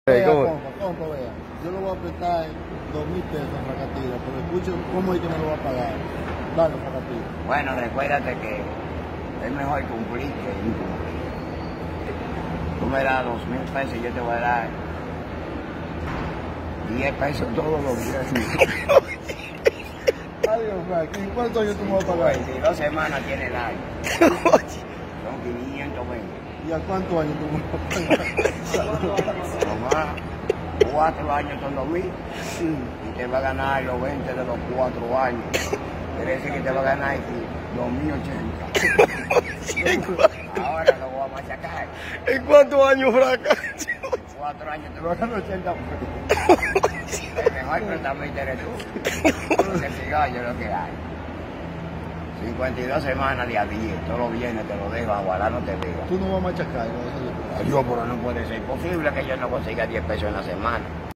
¿Cómo? Compa, vea. Yo le voy a prestar 2.000 pesos en Fracatira, pero escuche cómo es que me lo va a pagar. Dale, Fracatira. Bueno, recuérdate que es mejor cumplir que incumplir. Tú me das 2.000 pesos y yo te voy a dar 10 pesos todos los días. Adiós, Frank. ¿Y cuántos años tú me vas a pagar? 22 semanas tiene el año. Son 520. ¿Y a cuántos años tú me vas a pagar? Nomás 4 años son 2.000 Sí. y te va a ganar los 20 de los 4 años. Quiere decir que te va a ganar 2.080. Ahora lo voy a machacar. ¿En cuántos años, Fraca? 4 años te va a ganar 80 pesos. El mejor tratamiento eres tú. No se siga yo lo que hay. 52 semanas de a 10, todos los viernes te lo dejo, ojalá no te diga. Tú no vas a machacar, ¿no? Yo, pero no puede ser posible que yo no consiga 10 pesos en la semana.